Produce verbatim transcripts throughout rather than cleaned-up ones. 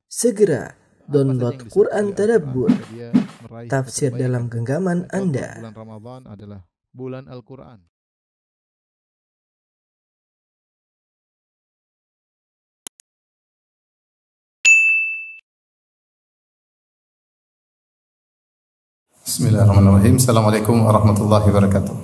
Segera download Quran Tadabbur, tafsir dalam genggaman Anda. Bulan Ramadan adalah bulan Al-Quran. Bismillahirrahmanirrahim. Assalamualaikum warahmatullahi wabarakatuh.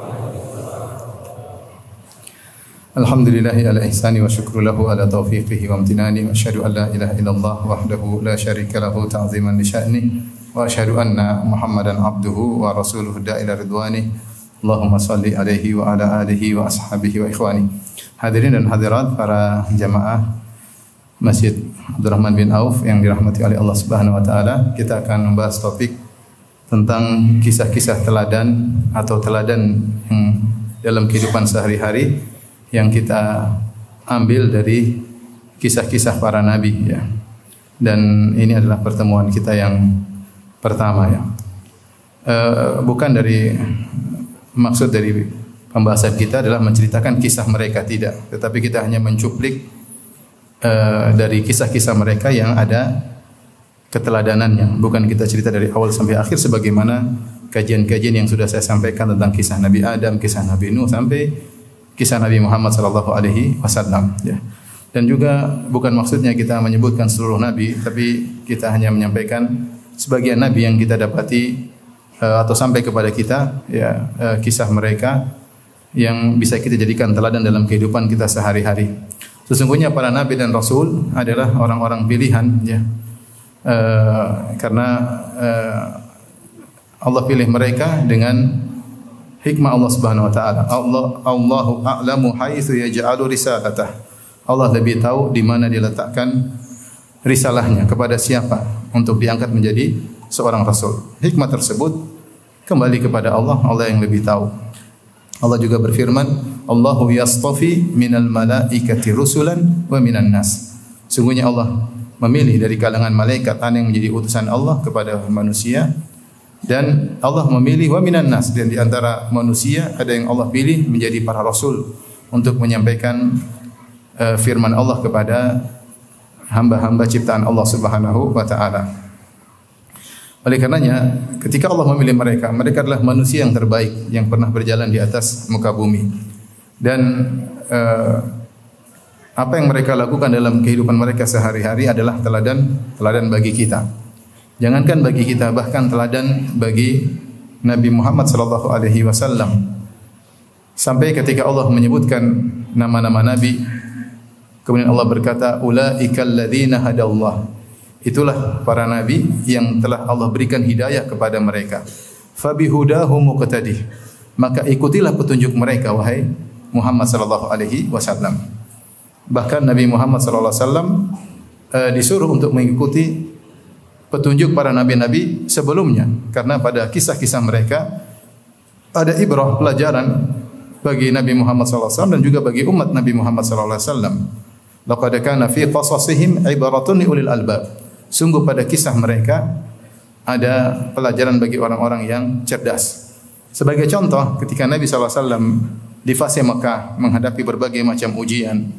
Alhamdulillahi ala ihsani wa syukru lahu ala taufiqihi wa amtinani wa asyhadu an la ilaha illallah wahdahu la syarika lahu ta'ziman li sya'ni wa asyhadu anna Muhammadan abduhu wa rasuluhu da'ila ridwani. Allahumma salli alaihi wa ala alihi wa ashabihi wa ikhwani. Hadirin dan hadirat para jamaah Masjid Abdurrahman bin Auf yang dirahmati oleh Allah Subhanahu wa taala, kita akan membahas topik tentang kisah-kisah teladan atau teladan yang dalam kehidupan sehari-hari yang kita ambil dari kisah-kisah para nabi, ya. Dan ini adalah pertemuan kita yang pertama, ya. E, bukan dari maksud dari pembahasan kita adalah menceritakan kisah mereka, tidak, tetapi kita hanya mencuplik e, dari kisah-kisah mereka yang ada keteladanannya. Bukan kita cerita dari awal sampai akhir sebagaimana kajian-kajian yang sudah saya sampaikan tentang kisah Nabi Adam, kisah Nabi Nuh sampai kisah Nabi Muhammad sallallahu alaihi wasallam, ya. Dan juga bukan maksudnya kita menyebutkan seluruh nabi, tapi kita hanya menyampaikan sebagian nabi yang kita dapati uh, atau sampai kepada kita, ya, uh, kisah mereka yang bisa kita jadikan teladan dalam kehidupan kita sehari-hari. Sesungguhnya para nabi dan rasul adalah orang-orang pilihan, ya. Uh, karena uh, Allah pilih mereka dengan hikmah Allah Subhanahu wa taala. Allah Allahu a'lamu haitsu yaj'alu risalatah. Allah lebih tahu di mana dia letakkan risalahnya, kepada siapa untuk diangkat menjadi seorang rasul. Hikmah tersebut kembali kepada Allah, Allah yang lebih tahu. Allah juga berfirman, Allahu yastafi minal malaikati rusulan wa minan nas. Sungguhnya Allah memilih dari kalangan malaikat ada yang menjadi utusan Allah kepada manusia, dan Allah memilih wa minan nas, dan di antara manusia ada yang Allah pilih menjadi para rasul untuk menyampaikan uh, firman Allah kepada hamba-hamba ciptaan Allah Subhanahu wa taala. Oleh karenanya, ketika Allah memilih mereka, mereka adalah manusia yang terbaik yang pernah berjalan di atas muka bumi. Dan uh, apa yang mereka lakukan dalam kehidupan mereka sehari-hari adalah teladan teladan bagi kita. Jangankan bagi kita, bahkan teladan bagi Nabi Muhammad sallallahu alaihi wasallam. Sampai ketika Allah menyebutkan nama-nama nabi, kemudian Allah berkata, ulaikal ladzina hadallah. Itulah para nabi yang telah Allah berikan hidayah kepada mereka. Fabihudahu muqtadih. Maka ikutilah petunjuk mereka, wahai Muhammad sallallahu alaihi wasallam. Bahkan Nabi Muhammad sallallahu alaihi wasallam uh, disuruh untuk mengikuti petunjuk para nabi-nabi sebelumnya, karena pada kisah-kisah mereka ada ibrah, pelajaran bagi Nabi Muhammad sallallahu alaihi wasallam dan juga bagi umat Nabi Muhammad sallallahu alaihi wasallam. Laqad kana fi qasasihim ibratun li ulil albab. Sungguh pada kisah mereka ada pelajaran bagi orang-orang yang cerdas. Sebagai contoh, ketika Nabi sallallahu alaihi wasallam di fase Mekah menghadapi berbagai macam ujian,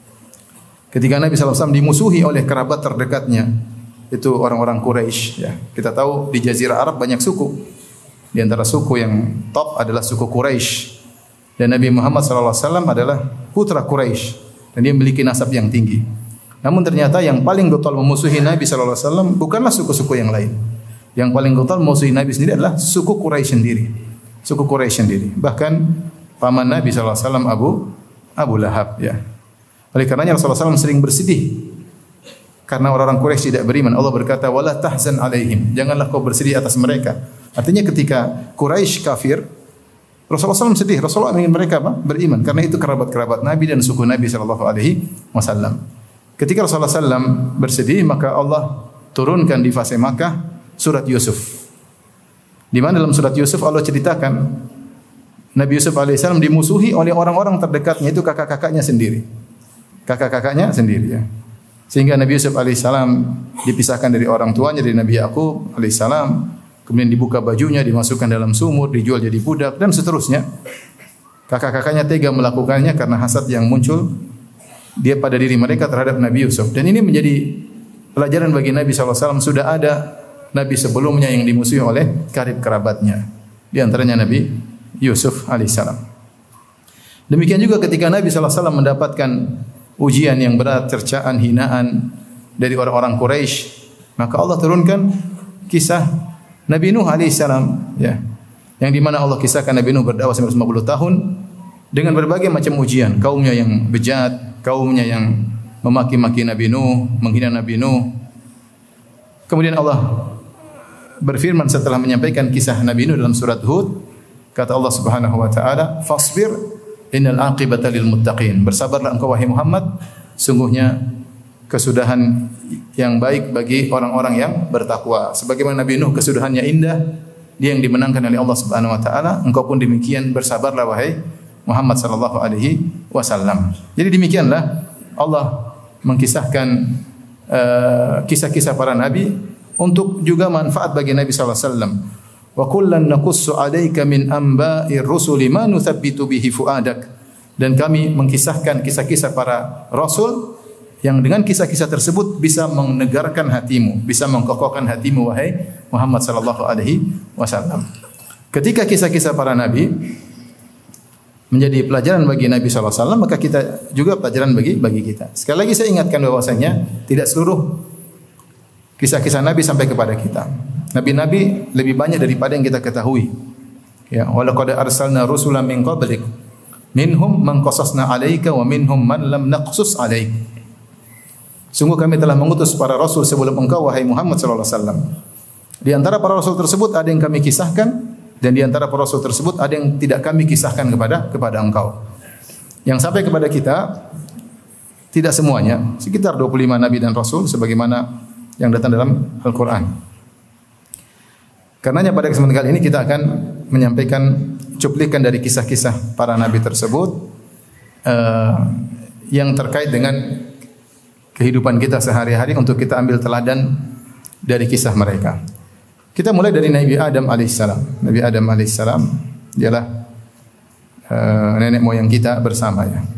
ketika Nabi sallallahu alaihi wasallam dimusuhi oleh kerabat terdekatnya, itu orang-orang Quraisy, ya. Kita tahu di Jazirah Arab banyak suku. Di antara suku yang top adalah suku Quraisy. Dan Nabi Muhammad sallallahu alaihi wasallam adalah putra Quraisy dan dia memiliki nasab yang tinggi. Namun ternyata yang paling getol memusuhi Nabi sallallahu alaihi wasallam bukanlah suku-suku yang lain. Yang paling getol memusuhi Nabi sendiri adalah suku Quraisy sendiri. Suku Quraisy sendiri. Bahkan paman Nabi sallallahu alaihi wasallam Abu Abu Lahab, ya. Oleh karenanya Rasulullah sallallahu alaihi wasallam sering bersedih karena orang-orang Quraisy tidak beriman. Allah berkata, wala tahzan alaihim. Janganlah kau bersedih atas mereka. Artinya ketika Quraisy kafir, Rasulullah sallallahu alaihi wasallam sedih. Rasulullah ingin mereka apa? Beriman. Karena itu kerabat-kerabat Nabi dan suku Nabi sallallahu alaihi wasallam. Ketika Rasulullah sallallahu alaihi wasallam bersedih, maka Allah turunkan di fase Makkah surat Yusuf. Di mana dalam surat Yusuf Allah ceritakan Nabi Yusuf alaihissalam dimusuhi oleh orang-orang terdekatnya, itu kakak-kakaknya sendiri. Kakak-kakaknya sendiri, ya. Sehingga Nabi Yusuf alaihissalam dipisahkan dari orang tuanya, dari Nabi Yakub alaihissalam, kemudian dibuka bajunya, dimasukkan dalam sumur, dijual jadi budak dan seterusnya. Kakak-kakaknya tega melakukannya karena hasad yang muncul dia pada diri mereka terhadap Nabi Yusuf. Dan ini menjadi pelajaran bagi Nabi sallallahu alaihi wasallam, sudah ada nabi sebelumnya yang dimusuhi oleh karib kerabatnya. Di antaranya Nabi Yusuf alaihissalam. Demikian juga ketika Nabi sallallahu alaihi wasallam mendapatkan ujian yang berat, cercaan, hinaan dari orang-orang Quraisy, maka Allah turunkan kisah Nabi Nuh alaihissalam, ya, yang di mana Allah kisahkan Nabi Nuh berdakwah sembilan ratus lima puluh tahun dengan berbagai macam ujian, kaumnya yang bejat, kaumnya yang memaki-maki Nabi Nuh, menghina Nabi Nuh. Kemudian Allah berfirman setelah menyampaikan kisah Nabi Nuh dalam surat Hud, kata Allah Subhanahu wa taala, "Fasbir innal aqibata lil muttaqin." Bersabarlah engkau wahai Muhammad, sungguhnya kesudahan yang baik bagi orang-orang yang bertakwa. Sebagaimana Nabi Nuh kesudahannya indah, dia yang dimenangkan oleh Allah Subhanahu wa taala, engkau pun demikian, bersabarlah wahai Muhammad sallallahu alaihi wasallam. Jadi demikianlah Allah mengkisahkan uh, kisah-kisah para nabi untuk juga manfaat bagi Nabi sallallahu alaihi wasallam. Wa kullan naqussu 'alaika min amba'ir rusuli ma nuthabbitu bihi fuadak. Dan kami mengkisahkan kisah-kisah para rasul yang dengan kisah-kisah tersebut bisa menegarkan hatimu, bisa mengkokohkan hatimu wahai Muhammad sallallahu alaihi wasallam. Ketika kisah-kisah para nabi menjadi pelajaran bagi Nabi sallallahu alaihi wasallam, maka kita juga pelajaran bagi bagi kita. Sekali lagi saya ingatkan bahwasanya tidak seluruh kisah-kisah Nabi sampai kepada kita. Nabi-nabi lebih banyak daripada yang kita ketahui. Ya, wa laqad arsalna rusulan min qablik minhum man qasasna 'alaika wa minhum man lam naqsus 'alaik. Sungguh kami telah mengutus para rasul sebelum engkau wahai Muhammad sallallahu alaihi wasallam. Di antara para rasul tersebut ada yang kami kisahkan, dan di antara para rasul tersebut ada yang tidak kami kisahkan kepada kepada engkau. Yang sampai kepada kita tidak semuanya, sekitar dua puluh lima nabi dan rasul sebagaimana yang datang dalam Al-Qur'an. Karenanya pada kesempatan kali ini kita akan menyampaikan cuplikan dari kisah-kisah para nabi tersebut uh, yang terkait dengan kehidupan kita sehari-hari untuk kita ambil teladan dari kisah mereka. Kita mulai dari Nabi Adam alaihissalam. Nabi Adam alaihissalam dialah uh, nenek moyang kita bersama, ya.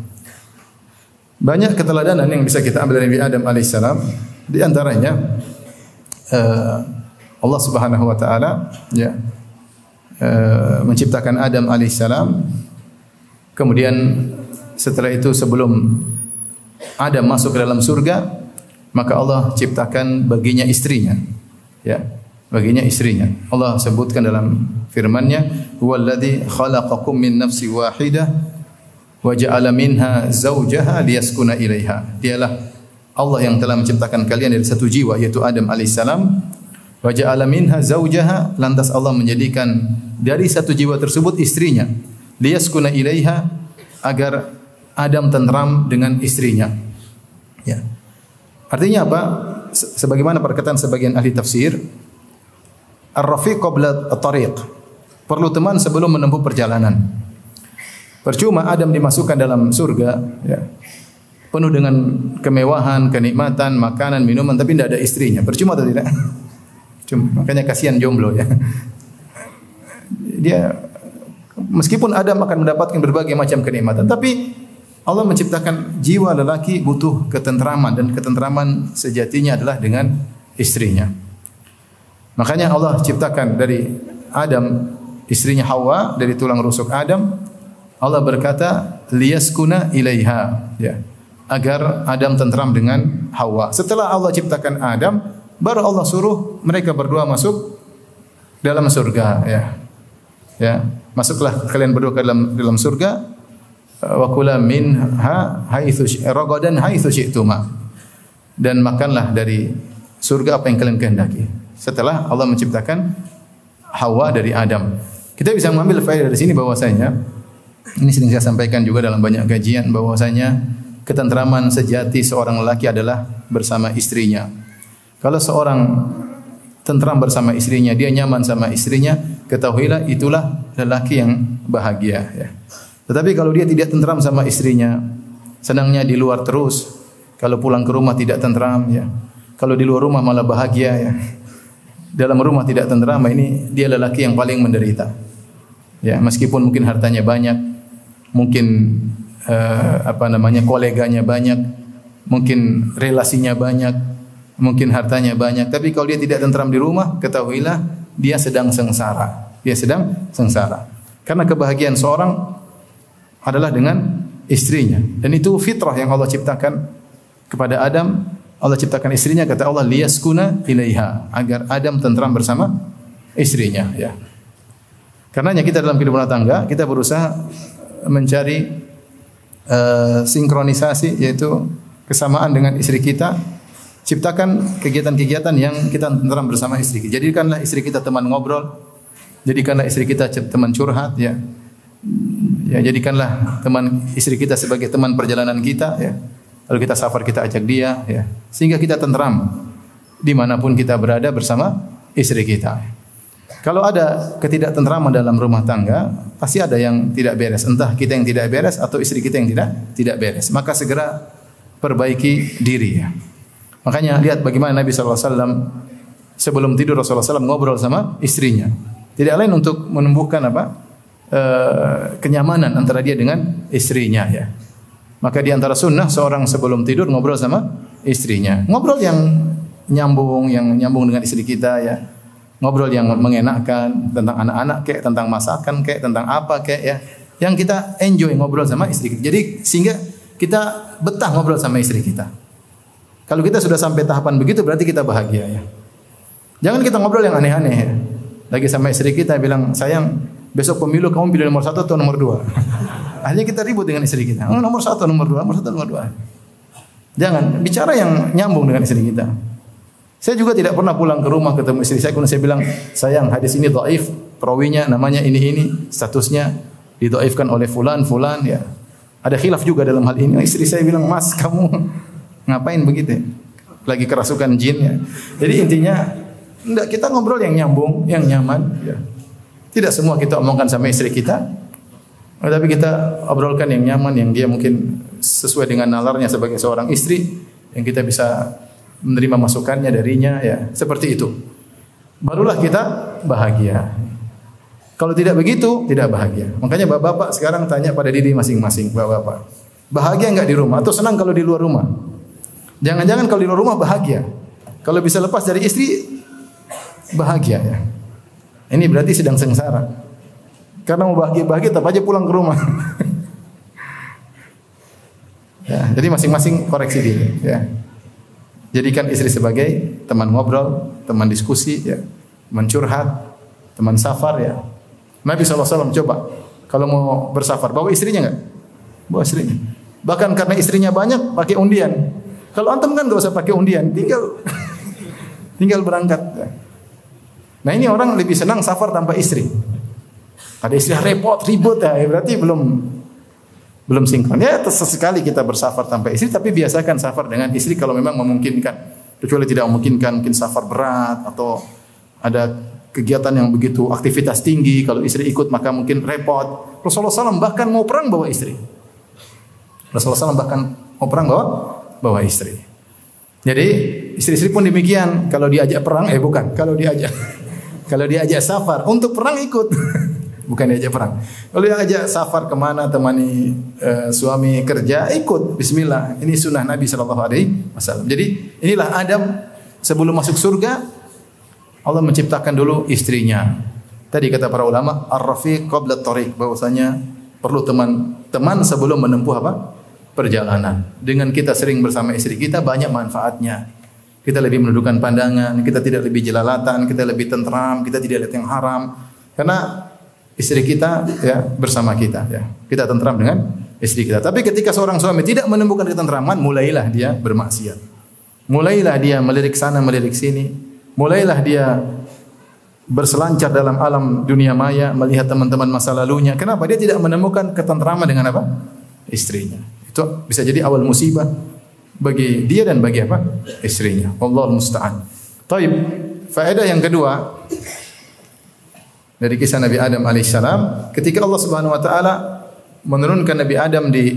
Banyak keteladanan yang bisa kita ambil dari Nabi Adam alaihissalam. Di antaranya uh, Allah Subhanahu wa taala, ya, uh, menciptakan Adam alaihissalam. Kemudian setelah itu sebelum Adam masuk ke dalam surga, maka Allah ciptakan baginya istrinya, ya. Baginya istrinya. Allah sebutkan dalam firman-Nya, "Huwallazi khalaqakum min nafsin wahidah wa ja'ala minha zawjaha liyaskuna ilaiha." Dialah Allah yang telah menciptakan kalian dari satu jiwa, yaitu Adam alaihissalam. Wa ja'ala minha zawjaha, lantas Allah menjadikan dari satu jiwa tersebut istrinya, liyaskuna ilaiha, agar Adam tentram dengan istrinya. Ya. Artinya apa? Sebagaimana perkataan sebagian ahli tafsir, ar-rafiq qabla at-tariq. Perlu teman sebelum menempuh perjalanan. Percuma Adam dimasukkan dalam surga, ya, penuh dengan kemewahan, kenikmatan, makanan, minuman, tapi tidak ada istrinya. Percuma atau tidak? Cuma, makanya kasihan jomblo, ya. Dia meskipun Adam akan mendapatkan berbagai macam kenikmatan, tapi Allah menciptakan jiwa lelaki butuh ketentraman, dan ketentraman sejatinya adalah dengan istrinya. Makanya Allah ciptakan dari Adam istrinya Hawa dari tulang rusuk Adam. Allah berkata liyaskuna ilaiha, ya, agar Adam tentram dengan Hawa. Setelah Allah ciptakan Adam, baru Allah suruh mereka berdua masuk dalam surga, ya. Ya, masuklah kalian berdua ke dalam dalam surga. Wa kula minha haitsu ragadan haitsu syi'tuma. Dan makanlah dari surga apa yang kalian kehendaki. Setelah Allah menciptakan Hawa dari Adam. Kita bisa mengambil faedah dari sini bahwasanya, ini sering saya sampaikan juga dalam banyak kajian, bahwasanya ketentraman sejati seorang lelaki adalah bersama istrinya. Kalau seorang tentram bersama istrinya, dia nyaman sama istrinya, ketahuilah itulah lelaki yang bahagia, ya. Tetapi kalau dia tidak tentram sama istrinya, senangnya di luar terus, kalau pulang ke rumah tidak tentram, ya. Kalau di luar rumah malah bahagia, ya. Dalam rumah tidak tentram, ini dia lelaki yang paling menderita. Ya, meskipun mungkin hartanya banyak, mungkin uh, apa namanya koleganya banyak, mungkin relasinya banyak, mungkin hartanya banyak, tapi kalau dia tidak tentram di rumah, ketahuilah dia sedang sengsara. Dia sedang sengsara. Karena kebahagiaan seorang adalah dengan istrinya. Dan itu fitrah yang Allah ciptakan kepada Adam. Allah ciptakan istrinya, kata Allah, liyaskuna ilaiha, agar Adam tentram bersama istrinya, ya. Karenanya kita dalam kehidupan rumah tangga, kita berusaha mencari uh, sinkronisasi, yaitu kesamaan dengan istri kita. Ciptakan kegiatan-kegiatan yang kita tentram bersama istri kita. Jadikanlah istri kita teman ngobrol, jadikanlah istri kita teman curhat, ya. Ya, jadikanlah teman istri kita sebagai teman perjalanan kita, ya. Kalau kita safar, kita ajak dia, ya, sehingga kita tentram dimanapun kita berada bersama istri kita. Kalau ada ketidaktentraman dalam rumah tangga, pasti ada yang tidak beres. Entah kita yang tidak beres atau istri kita yang tidak tidak beres. Maka segera perbaiki diri, ya. Makanya lihat bagaimana Nabi sallallahu alaihi wasallam sebelum tidur, Rasulullah sallallahu alaihi wasallam ngobrol sama istrinya. Tidak lain untuk menumbuhkan apa? E, kenyamanan antara dia dengan istrinya, ya. Maka di antara sunnah seorang sebelum tidur ngobrol sama istrinya. Ngobrol yang nyambung, yang nyambung dengan istri kita, ya. Ngobrol yang mengenakkan tentang anak-anak kek, tentang masakan kek, tentang apa kek, ya. Yang kita enjoy ngobrol sama istri kita. Jadi sehingga kita betah ngobrol sama istri kita. Kalau kita sudah sampai tahapan begitu berarti kita bahagia, ya. Jangan kita ngobrol yang aneh-aneh, ya. Lagi sama istri kita bilang, sayang, besok pemilu kamu pilih nomor satu atau nomor dua? Akhirnya kita ribut dengan istri kita. Oh, nomor satu, nomor dua, nomor satu, nomor dua. Jangan bicara yang nyambung dengan istri kita. Saya juga tidak pernah pulang ke rumah ketemu istri saya, kemudian saya bilang, sayang, hadis ini dhaif, perawinya namanya ini ini, statusnya didhaifkan oleh fulan fulan, ya. Ada khilaf juga dalam hal ini. Istri saya bilang, mas, kamu ngapain begitu? Lagi kerasukan jin, ya. Jadi intinya, enggak, kita ngobrol yang nyambung, yang nyaman, ya. Tidak semua kita omongkan sama istri kita. Tapi kita obrolkan yang nyaman, yang dia mungkin sesuai dengan nalarnya sebagai seorang istri, yang kita bisa menerima masukannya darinya, ya, seperti itu. Barulah kita bahagia. Kalau tidak begitu, tidak bahagia. Makanya bapak-bapak sekarang tanya pada diri masing-masing, bapak-bapak, bahagia enggak di rumah atau senang kalau di luar rumah? Jangan-jangan kalau di luar rumah bahagia. Kalau bisa lepas dari istri, bahagia, ya. Ini berarti sedang sengsara. Karena mau bahagia-bahagia, tetap aja pulang ke rumah. Ya, jadi masing-masing koreksi diri, ya. Jadikan istri sebagai teman ngobrol, teman diskusi, ya, teman curhat, teman safar, ya. Nabi sallallahu alaihi wasallam coba kalau mau bersafar bawa istrinya enggak? Bawa istrinya. Bahkan karena istrinya banyak pakai undian. Kalau antum kan enggak usah pakai undian, tinggal tinggal berangkat. Ya. Nah, ini orang lebih senang safar tanpa istri. Ada istri repot, ribut, ya, berarti belum belum sinkron. Ya, sesekali kita bersafar tanpa istri, tapi biasakan safar dengan istri kalau memang memungkinkan. Kecuali tidak memungkinkan, mungkin safar berat atau ada kegiatan yang begitu aktivitas tinggi, kalau istri ikut maka mungkin repot. Rasulullah sallallahu alaihi wasallam bahkan mau perang bawa istri. Rasulullah sallallahu alaihi wasallam bahkan mau perang bawa bawa istri. Jadi istri-istri pun demikian. Kalau diajak perang, eh bukan. Kalau diajak kalau diajak safar untuk perang ikut. Bukan diajak perang. Kalau diajak safar kemana, temani uh, suami kerja, ikut. Bismillah. Ini sunnah Nabi sallallahu alaihi wasallam. Jadi inilah Adam sebelum masuk surga, Allah menciptakan dulu istrinya. Tadi kata para ulama, ar-rafiq qabla at-tariq, bahwasanya perlu teman-teman sebelum menempuh apa? Perjalanan. Dengan kita sering bersama istri kita banyak manfaatnya. Kita lebih menundukkan pandangan, kita tidak lebih jelalatan, kita lebih tentram, kita tidak lihat yang haram. Karena istri kita, ya, bersama kita, ya. Kita tentram dengan istri kita. Tapi ketika seorang suami tidak menemukan ketentraman, mulailah dia bermaksiat. Mulailah dia melirik sana, melirik sini. Mulailah dia berselancar dalam alam dunia maya, melihat teman-teman masa lalunya. Kenapa? Dia tidak menemukan ketentraman dengan apa? Istrinya. Itu bisa jadi awal musibah bagi dia dan bagi apa? Istrinya. Wallahul musta'an. Taib. Faedah yang kedua dari kisah Nabi Adam alaihissalam, ketika Allah Subhanahu wa taala menurunkan Nabi Adam di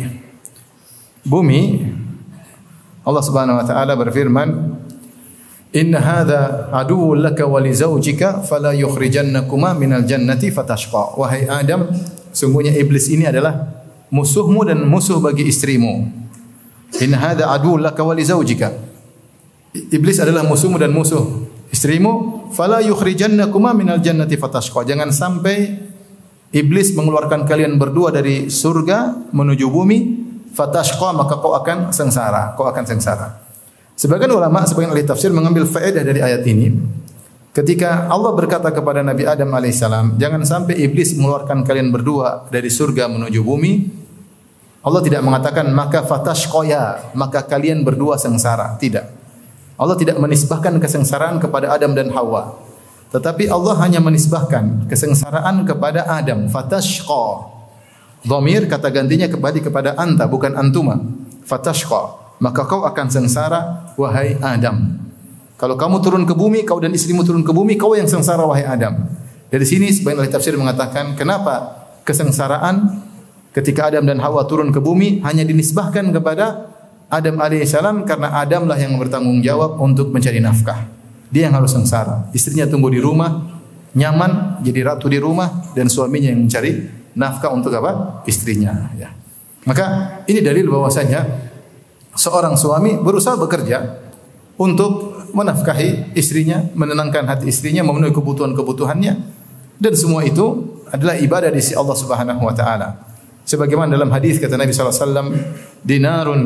bumi, Allah Subhanahu wa taala berfirman, "Inna hadza aduwwun laka wa li zawjika fala yukhrijannakuma minal jannati fatashqa." Wahai Adam, sungguhnya iblis ini adalah musuhmu dan musuh bagi istrimu. Inna hadza aduwwun laka wa li zawjika. iblis adalah musuhmu dan musuh istrimu, fala yukhrijannakuma minal jannati fatashqa. Jangan sampai iblis mengeluarkan kalian berdua dari surga menuju bumi, fatashqa, maka kau akan sengsara, kau akan sengsara. Sebagian ulama, sebagian ahli tafsir mengambil faedah dari ayat ini. Ketika Allah berkata kepada Nabi Adam alaihissalam, jangan sampai iblis mengeluarkan kalian berdua dari surga menuju bumi, Allah tidak mengatakan maka fatashqaya, maka kalian berdua sengsara. Tidak. Allah tidak menisbahkan kesengsaraan kepada Adam dan Hawa. Tetapi Allah hanya menisbahkan kesengsaraan kepada Adam. Fatashqa. Dhamir kata gantinya kembali kepada anta, bukan antuma. Fatashqa. Maka kau akan sengsara, wahai Adam. Kalau kamu turun ke bumi, kau dan istrimu turun ke bumi, kau yang sengsara, wahai Adam. Dari sini sebagian ahli tafsir mengatakan, kenapa kesengsaraan ketika Adam dan Hawa turun ke bumi hanya dinisbahkan kepada Adam alaihissalam, karena Adamlah yang bertanggung jawab untuk mencari nafkah. Dia yang harus sengsara. Istrinya tumbuh di rumah, nyaman, jadi ratu di rumah, dan suaminya yang mencari nafkah untuk apa? Istrinya. Ya. Maka ini dalil bahwasanya seorang suami berusaha bekerja untuk menafkahi istrinya, menenangkan hati istrinya, memenuhi kebutuhan-kebutuhannya, dan semua itu adalah ibadah di sisi Allah Subhanahu wa taala. Sebagaimana dalam hadis kata Nabi sallallahu alaihi wasallam, dinarun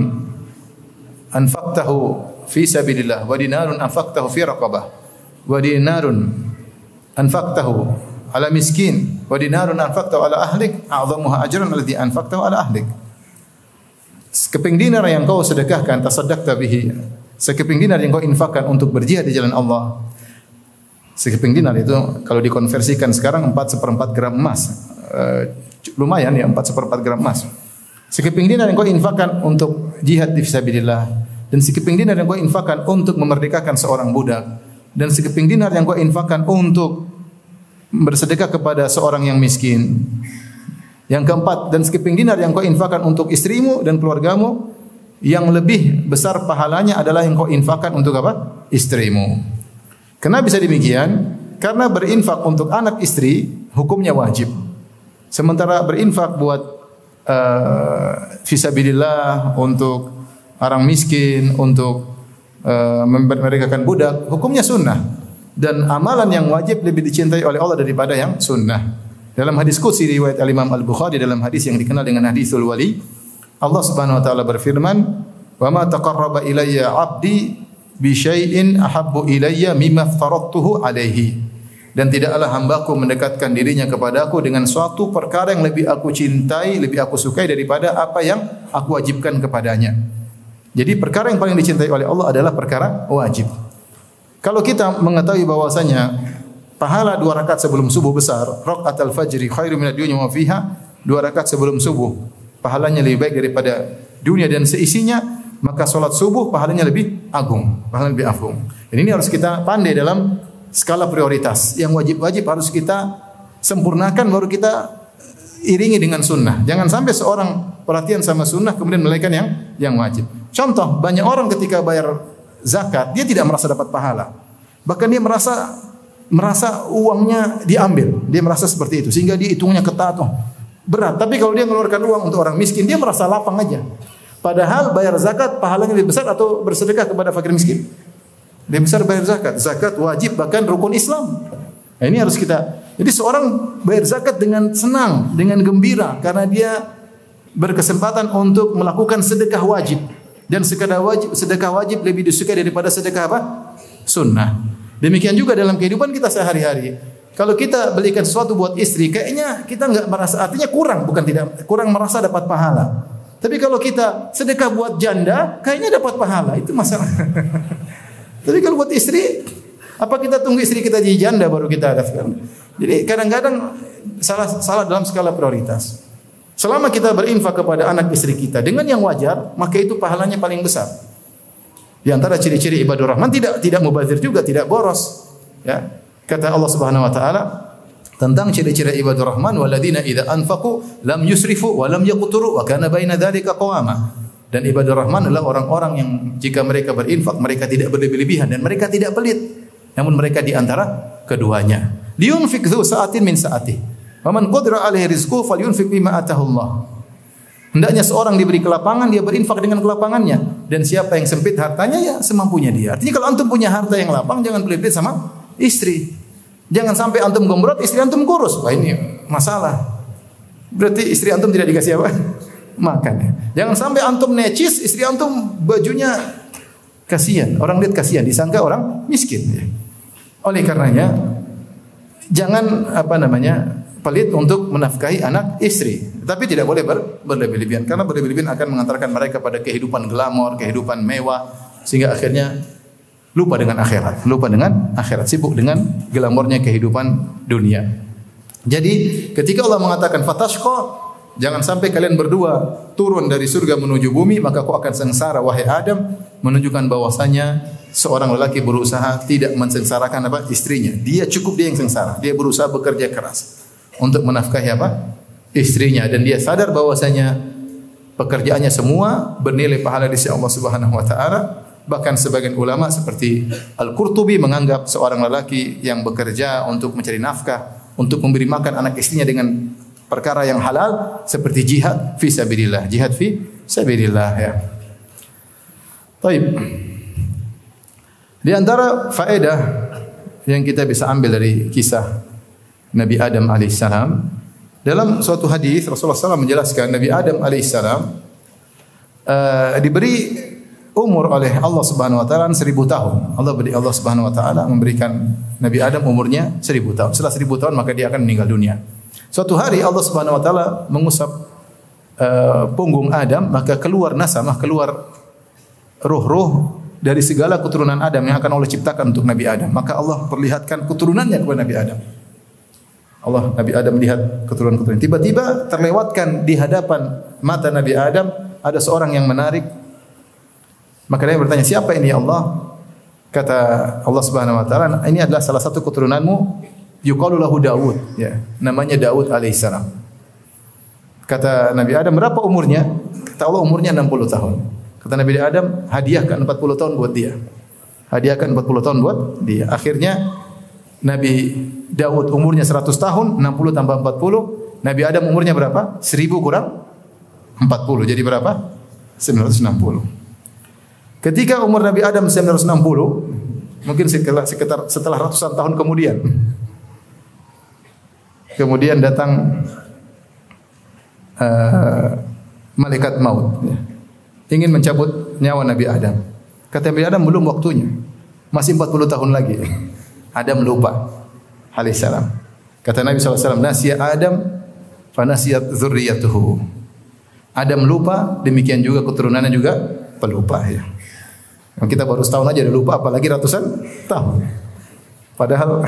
anfaqtahu fi sabilillah wa dinarun anfaqtahu fi raqabah wa dinarun anfaqtahu ala miskin wa dinarun anfaqtahu ala ahlik a'zamuha ajran alladhi anfaqtahu ala ahlik. Sekeping dinar yang kau sedekahkan, tasaddaqta bihi, sekeping dinar yang kau infakkan untuk berjihad di jalan Allah. Sekeping dinar itu kalau dikonversikan sekarang empat seperempat gram emas. Uh, lumayan ya, empat seperempat gram emas. Sekeping dinar yang kau infakkan untuk jihad di fisabilillah, dan sekeping dinar yang kau infakkan untuk memerdekakan seorang budak, dan sekeping dinar yang kau infakkan untuk bersedekah kepada seorang yang miskin. Yang keempat, dan sekeping dinar yang kau infakkan untuk istrimu dan keluargamu, yang lebih besar pahalanya adalah yang kau infakkan untuk apa? Istrimu. Kenapa bisa demikian? Karena berinfak untuk anak istri hukumnya wajib. Sementara berinfak buat Uh, fisabilillah, untuk orang miskin, untuk uh, memerdekakan budak, hukumnya sunnah. Dan amalan yang wajib lebih dicintai oleh Allah daripada yang sunnah. Dalam hadis qudsi riwayat Al-Imam Al-Bukhari, dalam hadis yang dikenal dengan hadisul wali, Allah Subhanahu wa taala berfirman, "Wa ma taqarraba ilayya 'abdi bi syai'in ahabbu ilayya mimma aftaradtuhu 'alaihi." Dan tidaklah hambaku mendekatkan dirinya kepadaku dengan suatu perkara yang lebih aku cintai, lebih aku sukai daripada apa yang aku wajibkan kepadanya. Jadi perkara yang paling dicintai oleh Allah adalah perkara wajib. Kalau kita mengetahui bahwasanya pahala dua rakaat sebelum subuh besar, rakaatul fajri khairum minad dunya wa fiha, dua rakaat sebelum subuh pahalanya lebih baik daripada dunia dan seisinya, maka salat subuh pahalanya lebih agung, pahalanya lebih agung. Dan ini harus kita pandai dalam skala prioritas. Yang wajib-wajib harus kita sempurnakan, baru kita iringi dengan sunnah. Jangan sampai seorang perhatian sama sunnah kemudian melaikan yang yang wajib. Contoh, banyak orang ketika bayar zakat dia tidak merasa dapat pahala. Bahkan dia merasa merasa uangnya diambil. Dia merasa seperti itu sehingga dia hitungnya ketat, oh, berat. Tapi kalau dia mengeluarkan uang untuk orang miskin, dia merasa lapang aja. Padahal bayar zakat pahalanya lebih besar atau bersedekah kepada fakir miskin. Lebih besar bayar zakat. Zakat wajib, bahkan rukun Islam. Nah, ini harus kita. Jadi seorang bayar zakat dengan senang, dengan gembira, karena dia berkesempatan untuk melakukan sedekah wajib. Dan sedekah wajib, sedekah wajib lebih disukai daripada sedekah apa? Sunnah. Demikian juga dalam kehidupan kita sehari-hari. Kalau kita belikan sesuatu buat istri, kayaknya kita enggak merasa, artinya kurang, bukan tidak, kurang merasa dapat pahala. Tapi kalau kita sedekah buat janda, kayaknya dapat pahala. Itu masalah. Tapi kalau buat istri, apa kita tunggu istri kita jadi janda baru kita daftar? Jadi kadang-kadang salah salah dalam skala prioritas. Selama kita berinfak kepada anak istri kita dengan yang wajar, maka itu pahalanya paling besar. Di antara ciri-ciri ibadur rahman tidak tidak mubazir juga, tidak boros. Ya, kata Allah Subhanahu wa taala tentang ciri-ciri ibadur rahman, walladzina idza anfaqu lam yusrifu wa lam yaqturu wa kana baina dzalika qawama. Dan ibadur rahman adalah orang-orang yang jika mereka berinfak, mereka tidak berlebih-lebihan dan mereka tidak pelit. Namun mereka di antara keduanya. Liyunfik dzu sa'atin min sa'atihi. Wa man qadira alaihi rizquhu falyunfik bima atahu Allah. Hendaknya seorang diberi kelapangan, dia berinfak dengan kelapangannya. dan siapa yang sempit hartanya ya semampunya dia. Artinya kalau antum punya harta yang lapang jangan pelit-pelit sama istri. Jangan sampai antum gombrot, istri antum kurus. Wah ini masalah. Berarti istri antum tidak dikasih apa? Makan ya. Jangan sampai antum necis, istri antum bajunya kasihan. Orang lihat kasihan, disangka orang miskin ya. Oleh karenanya jangan apa namanya pelit untuk menafkahi anak istri. Tapi tidak boleh ber, berlebih-lebihan karena berlebih-lebihan akan mengantarkan mereka pada kehidupan glamor, kehidupan mewah sehingga akhirnya lupa dengan akhirat, lupa dengan akhirat, sibuk dengan glamornya kehidupan dunia. Jadi ketika Allah mengatakan fatashqa, jangan sampai kalian berdua turun dari surga menuju bumi maka kau akan sengsara wahai Adam, menunjukkan bahwasanya seorang lelaki berusaha tidak mensengsarakan apa istrinya. Dia cukup dia yang sengsara. Dia berusaha bekerja keras untuk menafkahi apa? Istrinya dan dia sadar bahwasanya pekerjaannya semua bernilai pahala di sisi Allah Subhanahu wa taala. Bahkan sebagian ulama seperti Al-Qurtubi menganggap seorang lelaki yang bekerja untuk mencari nafkah, untuk memberi makan anak istrinya dengan perkara yang halal seperti jihad fi sabilillah. Jihad fi sabilillah ya. Baik. Di antara faedah yang kita bisa ambil dari kisah Nabi Adam alaihissalam, dalam suatu hadis Rasulullah shallallahu alaihi wasallam menjelaskan Nabi Adam alaihissalam uh, diberi umur oleh Allah Subhanahu wa taala seribu tahun. Allah beri Allah Subhanahu wa taala memberikan Nabi Adam umurnya seribu tahun. Setelah seribu tahun maka dia akan meninggal dunia. Suatu hari Allah Subhanahu wa taala mengusap uh, punggung Adam, maka keluar nasamah, keluar ruh-ruh dari segala keturunan Adam yang akan Allah ciptakan untuk Nabi Adam. Maka Allah perlihatkan keturunannya kepada Nabi Adam. Allah Nabi Adam melihat keturunan-keturunan. Tiba-tiba terlewatkan di hadapan mata Nabi Adam ada seorang yang menarik. Maka dia bertanya, "Siapa ini ya Allah?" Kata Allah Subhanahu wa taala, "Ini adalah salah satu keturunanmu, yuqalu lahu Daud." Ya, namanya Daud alaihissalam. Kata Nabi Adam, "Berapa umurnya?" Kata Allah, "Umurnya enam puluh tahun." Kata Nabi Adam, "Hadiahkan empat puluh tahun buat dia." Hadiahkan empat puluh tahun buat dia. Akhirnya Nabi Daud umurnya seratus tahun, enam puluh tambah empat puluh. Nabi Adam umurnya berapa? seribu kurang empat puluh. Jadi berapa? sembilan ratus enam puluh. Ketika umur Nabi Adam sembilan ratus enam puluh, mungkin setelah, sekitar, setelah ratusan tahun kemudian, kemudian datang uh, malaikat maut, ya, ingin mencabut nyawa Nabi Adam. Kata Nabi Adam, belum waktunya, masih empat puluh tahun lagi. Adam lupa alaihissalam. Kata Nabi shallallahu alaihi wasallam, "Nasiya Adam fa nasiyat dzurriyyatuhu." Adam lupa, demikian juga keturunannya juga pelupa ya. Kita baru setahun aja udah lupa, apalagi ratusan tahun. Padahal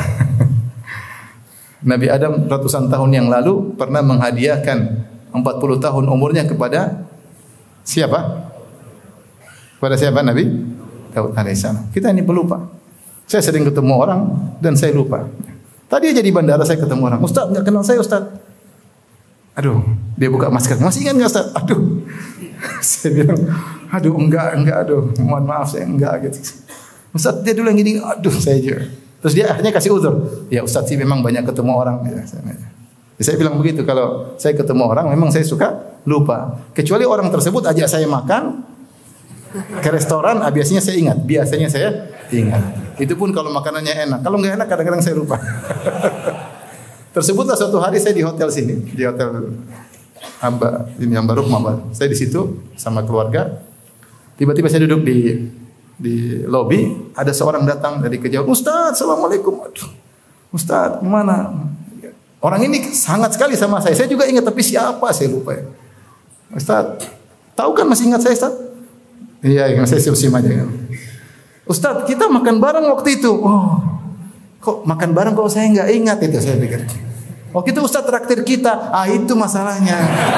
Nabi Adam ratusan tahun yang lalu pernah menghadiahkan empat puluh tahun umurnya kepada siapa? Kepada siapa? Nabi Daud alaihissalam. Kita ini pelupa. Saya sering ketemu orang dan saya lupa. Tadi aja di bandara saya ketemu orang. "Ustaz, enggak kenal saya, Ustaz." Aduh, dia buka masker. "Masih ingat enggak, Ustaz?" Aduh. Saya bilang, "Aduh, enggak, enggak, aduh. Mohon maaf saya enggak gitu." "Ustaz, dia dulu yang gini." Aduh, saya aja. Terus dia akhirnya kasih uzur. "Ya, Ustaz sih memang banyak ketemu orang." Ya, saya, saya bilang begitu, kalau saya ketemu orang memang saya suka lupa. Kecuali orang tersebut ajak saya makan ke restoran, biasanya saya ingat. Biasanya saya ingat. Itu pun kalau makanannya enak. Kalau nggak enak kadang-kadang saya lupa. Tersebutlah suatu hari saya di hotel sini, di hotel Amba, ini Amba Rukmah. Saya di situ sama keluarga. Tiba-tiba saya duduk di di lobi, ada seorang datang dari kejauhan. "Ustaz, assalamualaikum." Aduh, "Ustaz, mana?" Orang ini sangat sekali sama saya. Saya juga ingat, tapi siapa saya lupa ya. "Ustaz, tahu kan masih ingat saya, Ustaz?" "Iya, saya sim-sim aja." "Ustaz, kita makan bareng waktu itu." "Oh, kok makan bareng kalau saya nggak ingat?" Itu saya pikir. "Waktu itu Ustaz traktir kita." "Ah, itu masalahnya.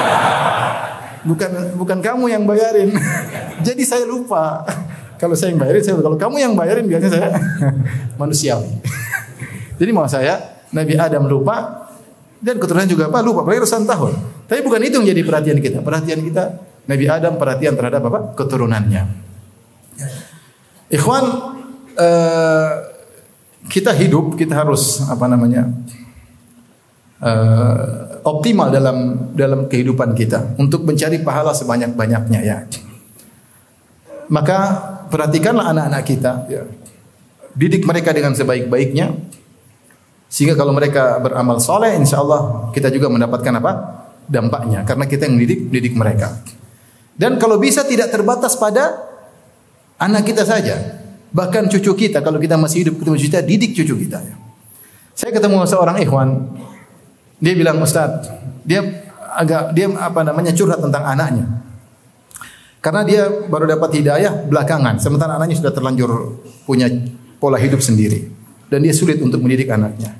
Bukan bukan kamu yang bayarin." Jadi saya lupa. Kalau saya yang bayarin, saya lupa. Kalau kamu yang bayarin biasanya saya manusiawi. Jadi mau saya, Nabi Adam lupa dan keturunan juga apa? Lupa, apalagi ratusan tahun. Tapi bukan itu yang jadi perhatian kita. Perhatian kita Nabi Adam perhatian terhadap apa? Keturunannya. Ikhwan, uh, kita hidup, kita harus apa namanya uh, optimal dalam dalam kehidupan kita untuk mencari pahala sebanyak-banyaknya ya. Maka perhatikanlah anak-anak kita, ya. Didik mereka dengan sebaik-baiknya, sehingga kalau mereka beramal soleh, insya Allah kita juga mendapatkan apa? Dampaknya, karena kita yang didik, didik mereka. Dan kalau bisa tidak terbatas pada anak kita saja, bahkan cucu kita, kalau kita masih hidup ketemu cucu kita, didik cucu kita. Saya ketemu seorang ikhwan, dia bilang, Ustaz, dia agak dia apa namanya curhat tentang anaknya. Karena dia baru dapat hidayah belakangan, sementara anaknya sudah terlanjur punya pola hidup sendiri dan dia sulit untuk mendidik anaknya.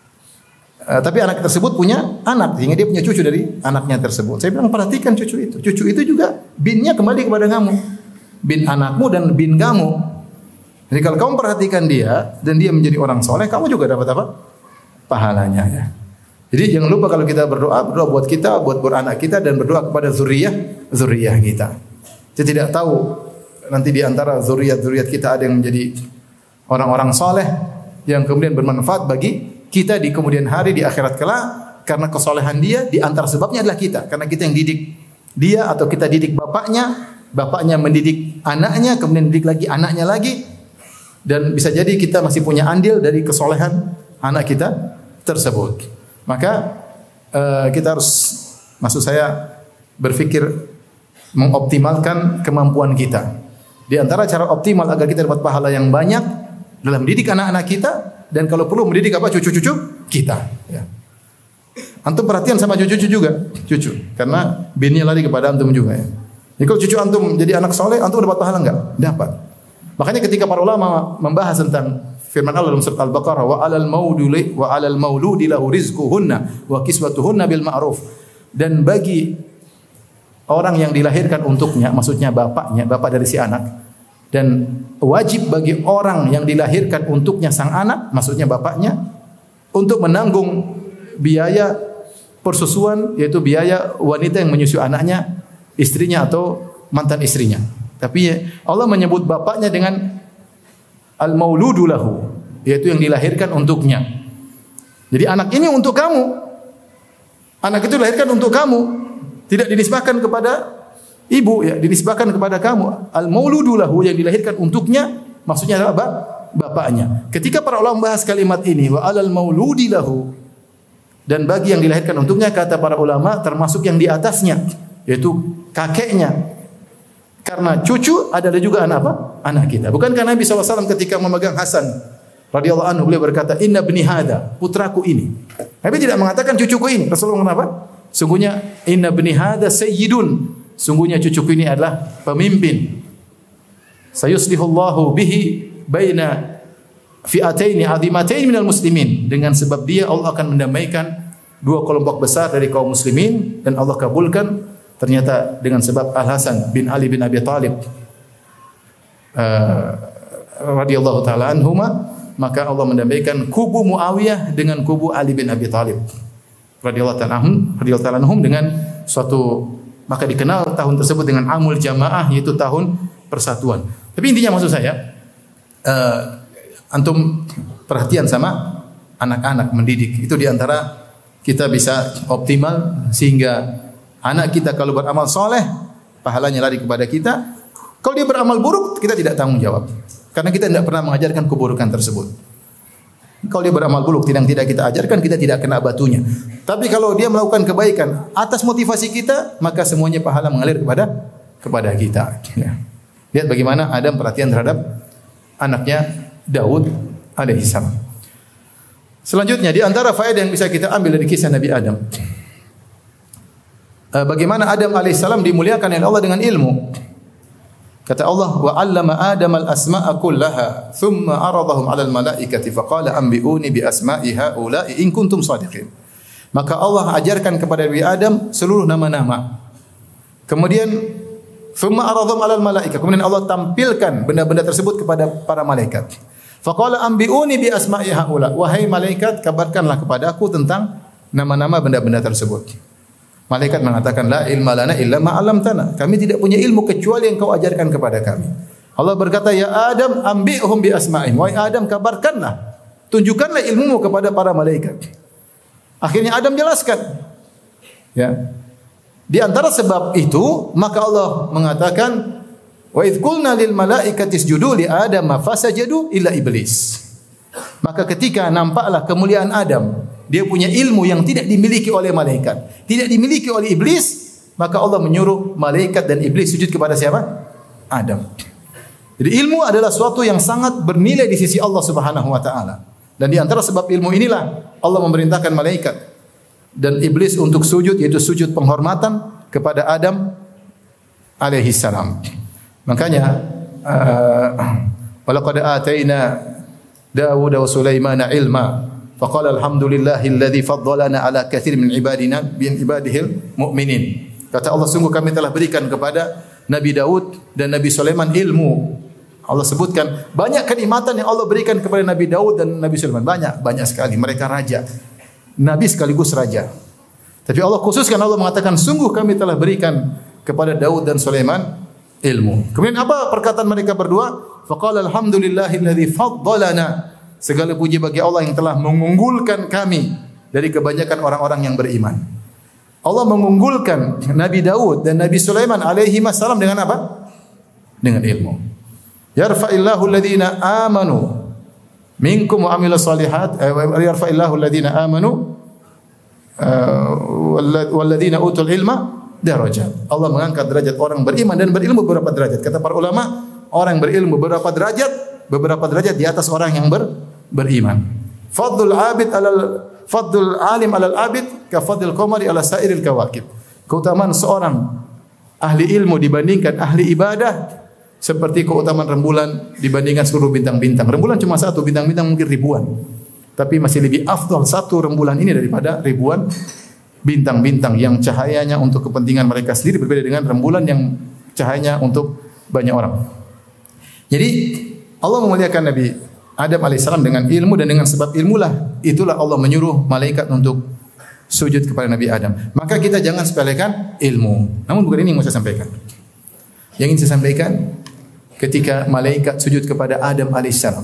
Uh, tapi anak tersebut punya anak, sehingga dia punya cucu dari anaknya tersebut. Saya bilang, perhatikan cucu itu. Cucu itu juga binnya kembali kepada kamu. Bin anakmu dan bin kamu. Jadi kalau kamu perhatikan dia dan dia menjadi orang soleh, kamu juga dapat apa? Pahalanya. Ya. Jadi jangan lupa kalau kita berdoa, berdoa buat kita, buat buat anak kita, dan berdoa kepada zuriyah, zuriyah kita. Kita tidak tahu nanti di antara zuriat-zuriat kita ada yang menjadi orang-orang soleh yang kemudian bermanfaat bagi kita di kemudian hari di akhirat kelak, karena kesolehan dia di antara sebabnya adalah kita, karena kita yang didik dia atau kita didik bapaknya, bapaknya mendidik anaknya, kemudian didik lagi anaknya lagi, dan bisa jadi kita masih punya andil dari kesolehan anak kita tersebut. Maka uh, kita harus, maksud saya, berpikir mengoptimalkan kemampuan kita. Di antara cara optimal agar kita dapat pahala yang banyak dalam mendidik anak-anak kita, dan kalau perlu mendidik apa cucu-cucu kita. Ya. Antum perhatian sama cucu-cucu juga, cucu, karena binnya lari kepada antum juga. Ya. Jadi kalau cucu antum jadi anak soleh, antum dapat pahala enggak? Dapat. Makanya ketika para ulama membahas tentang firman Allah dalam surat Al-Baqarah, wa alal mauludi wa alal mauludi lahu rizquhunna wa kiswatuhunna bil ma'ruf. Dan bagi orang yang dilahirkan untuknya, maksudnya bapaknya, bapak dari si anak, dan wajib bagi orang yang dilahirkan untuknya sang anak, maksudnya bapaknya, untuk menanggung biaya persusuan, yaitu biaya wanita yang menyusui anaknya, istrinya atau mantan istrinya. Tapi Allah menyebut bapaknya dengan al-mauludu lahu, yaitu yang dilahirkan untuknya. Jadi anak ini untuk kamu. Anak itu dilahirkan untuk kamu. Tidak dinisbahkan kepada ibu, ya, dinisbahkan kepada kamu. Al-mauludu lahu, yang dilahirkan untuknya, maksudnya adalah apa? Bapaknya. Ketika para ulama membahas kalimat ini, wa alal mauludi lahu, dan bagi yang dilahirkan untuknya, kata para ulama termasuk yang di atasnya, yaitu kakeknya. Karena cucu adalah juga anak apa? Anak kita. Bukankah Nabi shallallahu alaihi wasallam ketika memegang Hasan radhiyallahu anhu, beliau berkata, inna bni hadha, putraku ini. Nabi tidak mengatakan cucuku ini. Rasulullah mengatakan apa? Sungguhnya inna bni hadha sayyidun, sungguhnya cucuku ini adalah pemimpin. Sayuslihullahu bihi baina fi'ataini 'azimataini minal muslimin. Dengan sebab dia Allah akan mendamaikan dua kelompok besar dari kaum muslimin, dan Allah kabulkan ternyata dengan sebab Al-Hasan bin Ali bin Abi Thalib uh, radhiyallahu taala anhuma, maka Allah mendamaikan kubu Muawiyah dengan kubu Ali bin Abi Thalib radhiyallahu ta'ala anhum, radhiyallahu ta'ala anhum dengan suatu, maka dikenal tahun tersebut dengan Amul Jamaah, yaitu tahun persatuan. Tapi intinya maksud saya, uh, antum perhatian sama anak-anak, mendidik itu diantara kita bisa optimal, sehingga anak kita kalau beramal soleh pahalanya lari kepada kita. Kalau dia beramal buruk, kita tidak tanggung jawab, karena kita tidak pernah mengajarkan keburukan tersebut. Kalau dia beramal buruk, tidak tidak kita ajarkan, kita tidak kena batunya. Tapi kalau dia melakukan kebaikan atas motivasi kita, maka semuanya pahala mengalir kepada kepada kita. Ya. Lihat bagaimana Adam perhatian terhadap anaknya Daud alaihissalam. Selanjutnya, di antara faedah yang bisa kita ambil dari kisah Nabi Adam, bagaimana Adam alaihissalam dimuliakan oleh Allah dengan ilmu. Kata Allah, wa 'allama Adam al-asma'a kullaha, thumma 'aradahum 'alal malaikati faqala anbi'uni bi asma'i haula'i in kuntum shadiqin. Maka Allah ajarkan kepada Nabi Adam seluruh nama-nama. Kemudian thumma 'aradahum 'alal malaikati, kemudian Allah tampilkan benda-benda tersebut kepada para malaikat. Faqala anbi'uni bi asma'i haula, wahai malaikat, kabarkanlah kepadaku tentang nama-nama benda-benda tersebut. Malaikat mengatakan, la ilma lana illa ma 'allamtana. Kami tidak punya ilmu kecuali yang kau ajarkan kepada kami. Allah berkata, ya Adam, ambi'hum bi asma'ihim. Wahai Adam, kabarkanlah, tunjukkanlah ilmumu kepada para malaikat. Akhirnya Adam jelaskan. Ya. Di antara sebab itu, maka Allah mengatakan, Wa idz qulna lil malaikati isjudu li Adam fasajadu illa iblis. Maka ketika nampaklah kemuliaan Adam, dia punya ilmu yang tidak dimiliki oleh malaikat, tidak dimiliki oleh iblis, maka Allah menyuruh malaikat dan iblis sujud kepada siapa? Adam. Jadi ilmu adalah suatu yang sangat bernilai di sisi Allah Subhanahu wa taala. Dan di antara sebab ilmu inilah Allah memerintahkan malaikat dan iblis untuk sujud, yaitu sujud penghormatan kepada Adam alaihi salam. Makanya walaqad ataina Dawud wa Sulaimana ilma faqala alhamdulillahilladzi faddalana ala katsirin min ibadina bi ibadihil mu'minin. Kata Allah, sungguh kami telah berikan kepada Nabi Daud dan Nabi Sulaiman ilmu. Allah sebutkan banyak kenikmatan yang Allah berikan kepada Nabi Daud dan Nabi Sulaiman. Banyak, banyak sekali. Mereka raja. Nabi sekaligus raja. Tapi Allah khususkan, Allah mengatakan sungguh kami telah berikan kepada Daud dan Sulaiman ilmu. Kemudian apa perkataan mereka berdua? Faqala alhamdulillahilladzi faddalana. Segala puji bagi Allah yang telah mengunggulkan kami dari kebanyakan orang-orang yang beriman. Allah mengunggulkan Nabi Daud dan Nabi Sulaiman alaihi wassalam dengan apa? Dengan ilmu. Yarfa'illahu alladhina amanu minkum wa amilus solihat, yarfa'illahu alladhina amanu walladhina utul ilma darajat. Allah mengangkat derajat orang beriman dan berilmu beberapa derajat. Kata para ulama, orang yang berilmu beberapa derajat, beberapa derajat di atas orang yang ber, beriman. Fadlul abid alal fadlul alim alal abid ka fadlil qamari ala sairil kawakib. Keutamaan seorang ahli ilmu dibandingkan ahli ibadah seperti keutamaan rembulan dibandingkan seluruh bintang-bintang. Rembulan cuma satu, bintang-bintang mungkin ribuan. Tapi masih lebih afdal satu rembulan ini daripada ribuan bintang-bintang yang cahayanya untuk kepentingan mereka sendiri berbeda dengan rembulan yang cahayanya untuk banyak orang. Jadi Allah memuliakan Nabi Adam alaihissalam dengan ilmu, dan dengan sebab ilmulah itulah Allah menyuruh malaikat untuk sujud kepada Nabi Adam. Maka kita jangan sepelekan ilmu. Namun bukan ini yang mau saya sampaikan. Yang ingin saya sampaikan, ketika malaikat sujud kepada Adam alaihissalam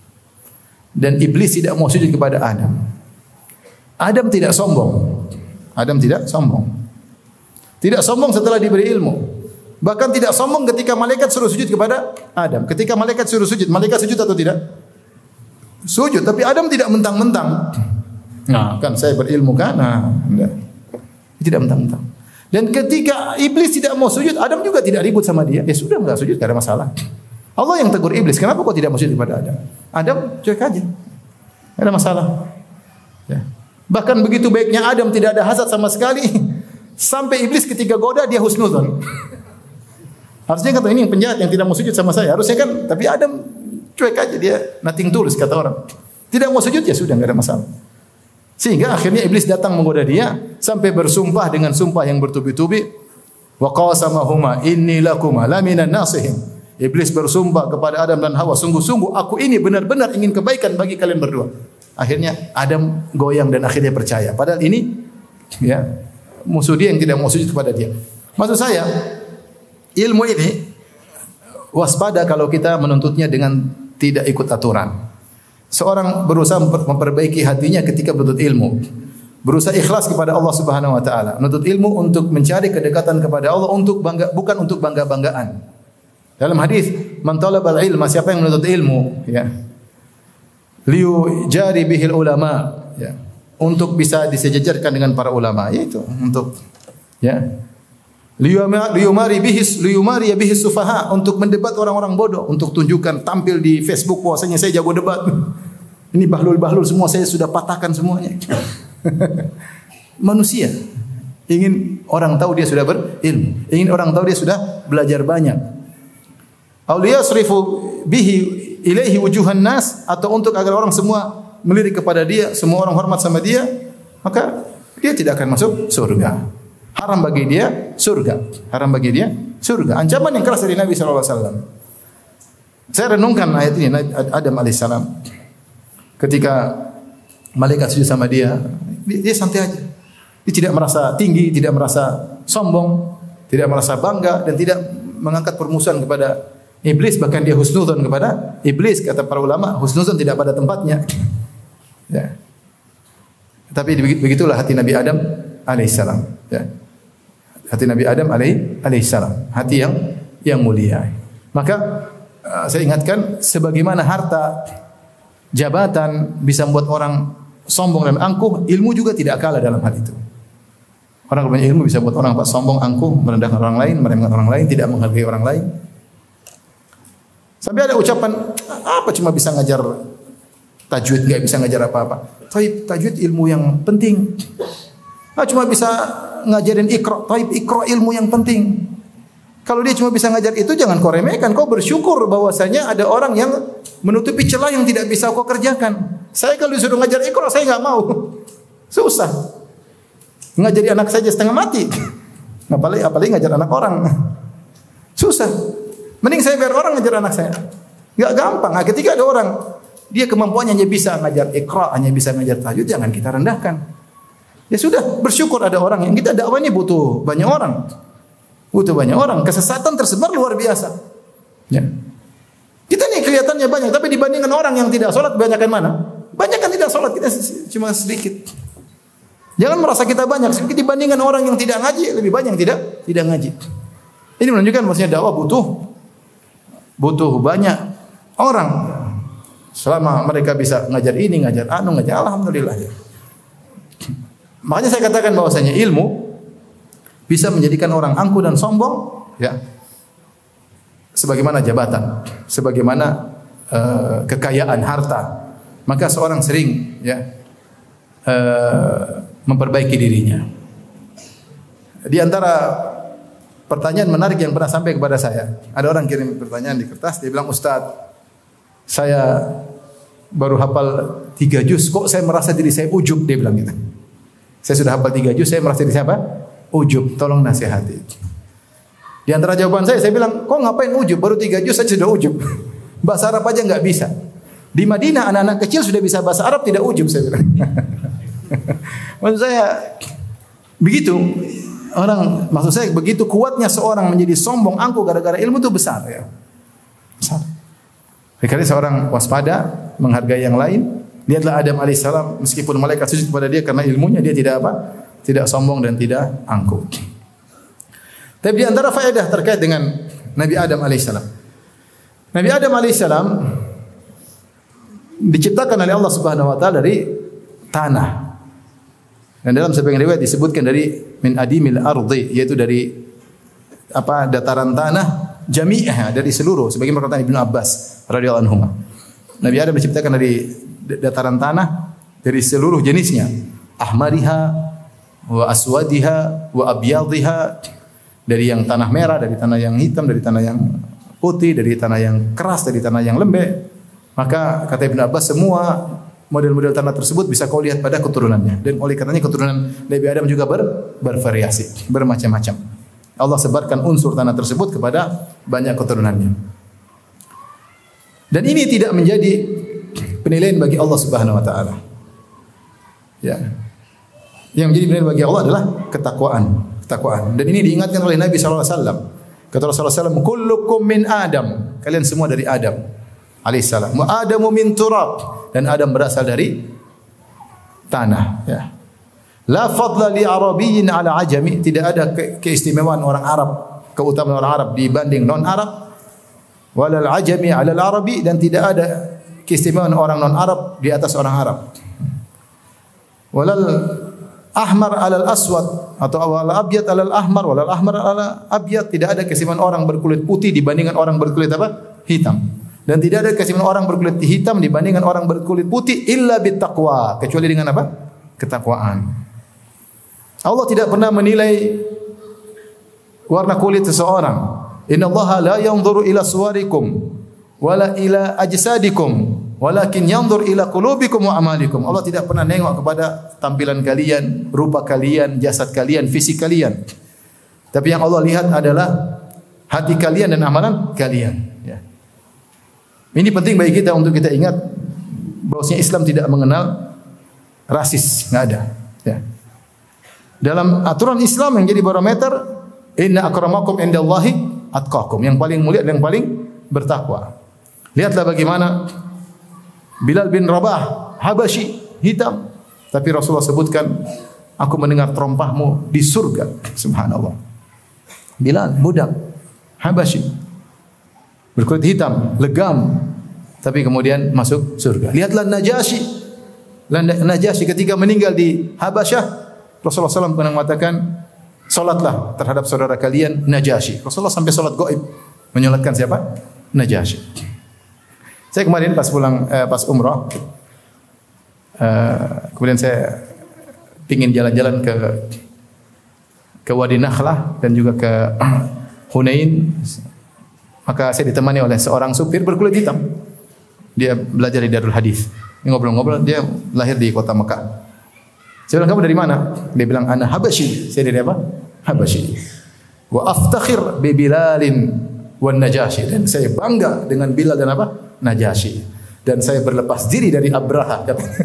dan iblis tidak mau sujud kepada Adam. Adam tidak sombong. Adam tidak sombong. Tidak sombong setelah diberi ilmu. Bahkan tidak sombong ketika malaikat suruh sujud kepada Adam. Ketika malaikat suruh sujud, malaikat sujud atau tidak? Sujud, tapi Adam tidak mentang-mentang. Nah, kan saya berilmu kan? Nah, enggak. Tidak mentang-mentang. Dan ketika iblis tidak mau sujud, Adam juga tidak ribut sama dia. Ya sudah, enggak sujud, enggak ada masalah. Allah yang tegur iblis, kenapa kau tidak mau sujud kepada Adam? Adam cuek aja. Enggak ada masalah. Ya. Bahkan begitu baiknya Adam, tidak ada hasad sama sekali. Sampai iblis ketika goda dia husnudzon. Harusnya kata ini yang penjahat yang tidak mau sujud sama saya. Harusnya kan, tapi Adam cuek aja, dia nothing tulus kata orang. Tidak mau sujud ya sudah, enggak ada masalah. Sehingga akhirnya iblis datang menggoda dia sampai bersumpah dengan sumpah yang bertubi-tubi. Wa qasamahuma inni lakuma laminan nasihin. Iblis bersumpah kepada Adam dan Hawa, sungguh-sungguh aku ini benar-benar ingin kebaikan bagi kalian berdua. Akhirnya Adam goyang dan akhirnya percaya. Padahal ini ya musuh dia yang tidak mau sujud kepada dia. Maksud saya, ilmu ini waspada kalau kita menuntutnya dengan tidak ikut aturan. Seorang berusaha memperbaiki hatinya ketika menuntut ilmu, berusaha ikhlas kepada Allah Subhanahu wa taala, menuntut ilmu untuk mencari kedekatan kepada Allah, untuk bangga, bukan untuk bangga-banggaan. Dalam hadis, man talabal ilma, siapa yang menuntut ilmu, ya, liu jari bihil ulama, ya, untuk bisa disejajarkan dengan para ulama, yaitu untuk ya liyumari bihis liyumari bihis sufaha, untuk mendebat orang-orang bodoh, untuk tunjukkan tampil di Facebook bahwasanya saya jago debat. Ini bahlul-bahlul semua saya sudah patahkan semuanya. Manusia ingin orang tahu dia sudah berilmu, ingin orang tahu dia sudah belajar banyak. Auliya srifu bihi ilaihi wujuhan nas, atau untuk agar orang semua melirik kepada dia, semua orang hormat sama dia, maka dia tidak akan masuk surga. Haram bagi dia surga. Haram bagi dia surga. Ancaman yang keras dari Nabi sallallahu alaihi wasallam. Saya renungkan ayat ini, Adam alaihissalam. Ketika malaikat sujud sama dia, dia santai aja. Dia tidak merasa tinggi, tidak merasa sombong, tidak merasa bangga, dan tidak mengangkat permusuhan kepada iblis. Bahkan dia husnudzon kepada iblis. Kata para ulama, husnudzon tidak pada tempatnya. Ya. Tapi begitulah hati Nabi Adam alaihissalam. Ya. Hati Nabi Adam alaihissalam, hati yang yang mulia. Maka uh, saya ingatkan, sebagaimana harta, jabatan bisa membuat orang sombong dan angkuh, ilmu juga tidak kalah dalam hal itu. Orang punya ilmu bisa membuat orang sombong, angkuh, merendahkan orang lain, meremehkan orang lain, tidak menghargai orang lain. Sampai ada ucapan, apa cuma bisa ngajar tajwid, nggak bisa ngajar apa-apa. Taib, tajwid ilmu yang penting. Ah, cuma bisa ngajarin ikra, taib ikra ilmu yang penting. Kalau dia cuma bisa ngajar itu, jangan kau remehkan. Kau bersyukur bahwasanya ada orang yang menutupi celah yang tidak bisa kau kerjakan. Saya kalau disuruh ngajar ikra, saya nggak mau. Susah. Ngajari anak saja setengah mati. Apalagi, apalagi ngajar anak orang. Susah. Mending saya biar orang ngajar anak saya. Nggak gampang. Nah, ketika ada orang, dia kemampuannya hanya bisa ngajar ikra, hanya bisa ngajar tajwid, jangan kita rendahkan. Ya sudah, bersyukur ada orang yang kita dakwah ini butuh banyak orang. Butuh banyak orang. Kesesatan tersebar luar biasa. Ya. Kita nih kelihatannya banyak, tapi dibandingkan orang yang tidak sholat, banyakkan mana? Banyakkan tidak sholat, kita cuma sedikit. Jangan merasa kita banyak, sedikit dibandingkan orang yang tidak ngaji, lebih banyak yang tidak tidak ngaji. Ini menunjukkan maksudnya dakwah butuh butuh banyak orang. Selama mereka bisa ngajar ini, ngajar anu, ngajar, alhamdulillah ya. Makanya saya katakan bahwasanya ilmu bisa menjadikan orang angkuh dan sombong, ya. Sebagaimana jabatan, sebagaimana uh, kekayaan harta. Maka seorang sering, ya, uh, memperbaiki dirinya. Di antara pertanyaan menarik yang pernah sampai kepada saya, ada orang kirim pertanyaan di kertas, dia bilang, Ustaz, saya baru hafal tiga juz, kok saya merasa diri saya ujub, dia bilang gitu. Saya sudah hafal tiga juz, saya merasa diri saya apa? Ujub, tolong nasihati. Di antara jawaban saya, saya bilang, kok ngapain ujub? Baru tiga juz saja sudah ujub. Bahasa Arab aja nggak bisa. Di Madinah anak-anak kecil sudah bisa bahasa Arab, tidak ujub, saya bilang. Maksud saya begitu. Orang, maksud saya begitu kuatnya seorang menjadi sombong, angkuh gara-gara ilmu itu besar, ya. Besar. Karena seorang waspada, menghargai yang lain. Lihatlah Adam alaihissalam, meskipun malaikat sujud kepada dia karena ilmunya, dia tidak apa? Tidak sombong dan tidak angkuh. Tapi di antara faedah terkait dengan Nabi Adam alaihissalam. Nabi Adam alaihissalam diciptakan oleh Allah Subhanahu wa taala dari tanah. Dan dalam sebagian riwayat disebutkan dari min adimil ardi, yaitu dari apa? Dataran tanah jami'ah, dari seluruh, sebagaimana perkataan Ibnu Abbas radhiyallahu anhu. Nabi Adam diciptakan dari dataran tanah dari seluruh jenisnya. Ahmariha wa aswadiha wa abyadhiha, dari yang tanah merah, dari tanah yang hitam, dari tanah yang putih, dari tanah yang keras, dari tanah yang lembek. Maka kata Ibnu Abbas, semua model-model tanah tersebut bisa kau lihat pada keturunannya. Dan oleh karenanya keturunan Nabi Adam juga ber, bervariasi, bermacam-macam. Allah sebarkan unsur tanah tersebut kepada banyak keturunannya. Dan ini tidak menjadi penilaian bagi Allah Subhanahu wa taala. Ya. Yang menjadi penilaian bagi Allah adalah ketakwaan, ketakwaan. Dan ini diingatkan oleh Nabi sallallahu alaihi wasallam. Kata Rasulullah sallallahu alaihi wasallam, "Kullukum min Adam." Kalian semua dari Adam alaihissalam. Wa Adamu min turab, dan Adam berasal dari tanah, ya. La fadla li arabiyyin ala ajami, tidak ada ke keistimewaan orang Arab, keutamaan orang Arab dibanding non Arab. Walal ajami ala al-arabi, dan tidak ada keistimewaan orang non Arab di atas orang Arab. Walal ahmar ala al-aswad, atau walal abyad ala al-ahmar, walal ahmar ala abyad, tidak ada keistimewaan orang berkulit putih dibandingkan orang berkulit apa? Hitam. Dan tidak ada keistimewaan orang berkulit hitam dibandingkan orang berkulit putih illa bittaqwa, kecuali dengan apa? Ketakwaan. Allah tidak pernah menilai warna kulit seseorang. Innallaha la yanzuru ila suwarikum wala ila ajsadikum walakin yanzur ila qulubikum wa amalikum. Allah tidak pernah nengok kepada tampilan kalian, rupa kalian, jasad kalian, fisik kalian. Tapi yang Allah lihat adalah hati kalian dan amalan kalian, ya. Ini penting bagi kita untuk kita ingat bahwasanya Islam tidak mengenal rasis, enggak ada, ya. Dalam aturan Islam yang jadi barometer, inna akramakum indallahi atqakum, yang paling mulia dan yang paling bertakwa. Lihatlah bagaimana Bilal bin Rabah, Habasyi, hitam, tapi Rasulullah sebutkan, aku mendengar terompahmu di surga. Subhanallah. Bilal, budak Habasyi. berkulit hitam, legam, tapi kemudian masuk surga. Lihatlah Najasyi. Najasyi ketika meninggal di Habasyah, Rasulullah shallallahu alaihi wasallam pernah mengatakan, salatlah terhadap saudara kalian Najasyi. Rasulullah sampai salat gaib menyolatkan siapa? Najasyi. Saya kemarin pas pulang eh, pas umrah, eh, kemudian saya ingin jalan-jalan ke ke Wadi Nakhlah dan juga ke Hunain. Maka saya ditemani oleh seorang supir berkulit hitam. Dia belajar di Darul Hadis. Ini ngobrol-ngobrol, dia lahir di kota Mekah. Saya bilang, kamu dari mana? Dia bilang, ana Habasyi. Saya dari apa? Habasyi. Wa aftakhir bi Bilalin wan Najasyi. Dan saya bangga dengan Bilal dan apa? Najasyi. Dan saya berlepas diri dari Abraha.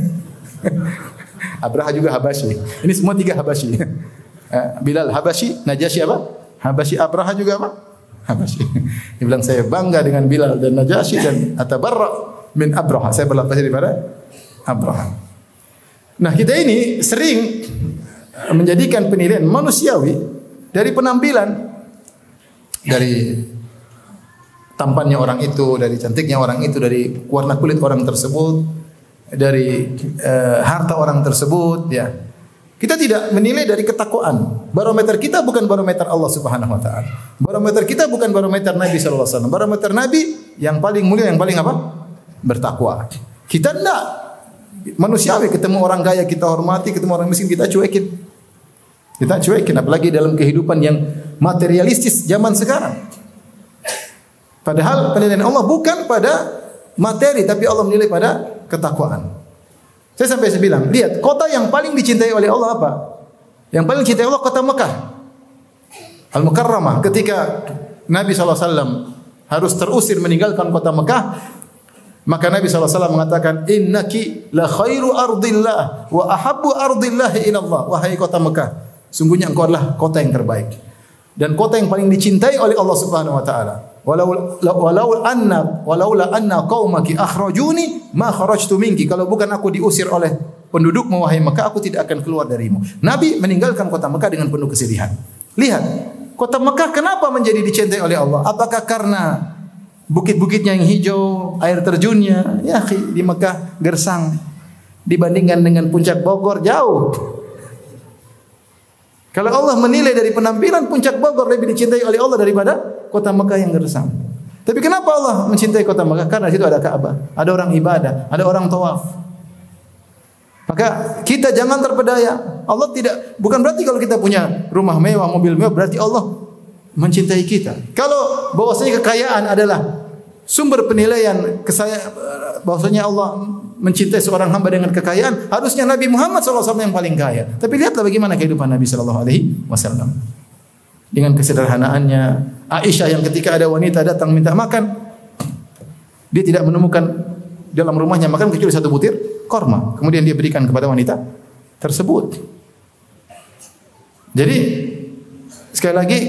Abraha juga Habasyi. Ini semua tiga Habasyi. Bilal Habasyi, Najasyi apa? Habasyi. Abraha juga apa? Habasyi. Dia bilang, saya bangga dengan Bilal dan Najasyi dan atabarra min Abraha. Saya berlepas daripada Abraha. Nah, kita ini sering menjadikan penilaian manusiawi dari penampilan, dari tampannya orang itu, dari cantiknya orang itu, dari warna kulit orang tersebut, dari uh, harta orang tersebut, ya. Kita tidak menilai dari ketakwaan. Barometer kita bukan barometer Allah Subhanahu wa taala. Barometer kita bukan barometer Nabi sallallahu alaihi wasallam. Barometer Nabi yang paling mulia, yang paling apa? Bertakwa. Kita enggak manusiawi, ketemu orang kaya kita hormati, ketemu orang miskin kita cuekin. Kita cuekin, apalagi dalam kehidupan yang materialistis zaman sekarang. Padahal penilaian Allah bukan pada materi, tapi Allah menilai pada ketakwaan. Saya sampai saya bilang, lihat kota yang paling dicintai oleh Allah apa? Yang paling dicintai Allah kota Mekah, Al-Mukarramah. Ketika Nabi sallallahu alaihi wasallam harus terusir meninggalkan kota Mekah, maka Nabi sallallahu alaihi wasallam mengatakan, innaki la khairu ardillah wa ahabbu ardillah ila Allah. Wahai kota Mekah, sungguhnya engkau adalah kota yang terbaik dan kota yang paling dicintai oleh Allah Subhanahu wa taala. Walau walau anna walaula anna qaumaki akhrajuni ma kharajtu minki. Kalau bukan aku diusir oleh penduduk wahai Mekah, aku tidak akan keluar darimu. Nabi meninggalkan kota Mekah dengan penuh kesedihan. Lihat, kota Mekah kenapa menjadi dicintai oleh Allah? Apakah karena bukit-bukitnya yang hijau, air terjunnya? Ya, di Mekah gersang dibandingkan dengan puncak Bogor jauh. Kalau Allah menilai dari penampilan, puncak Bogor lebih dicintai oleh Allah daripada kota Mekah yang gersang. Tapi kenapa Allah mencintai kota Mekah? Karena di situ ada Ka'bah, ada orang ibadah, ada orang tawaf. Maka kita jangan terpedaya. Allah tidak, bukan berarti kalau kita punya rumah mewah, mobil mewah, berarti Allah mencintai kita. Kalau bahwasanya kekayaan adalah sumber penilaian kesaya, bahwasanya Allah mencintai seorang hamba dengan kekayaan, harusnya Nabi Muhammad shallallahu alaihi wasallam yang paling kaya. Tapi lihatlah bagaimana kehidupan Nabi shallallahu alaihi wasallam. Dengan kesederhanaannya, Aisyah yang ketika ada wanita datang minta makan, dia tidak menemukan dalam rumahnya makan kecuali satu butir korma. Kemudian dia berikan kepada wanita tersebut. Jadi sekali lagi